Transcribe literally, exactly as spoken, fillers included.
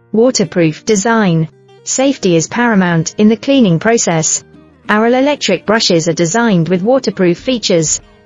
Waterproof design. Safety is paramount in the cleaning process. Our electric brushes are designed with waterproof features,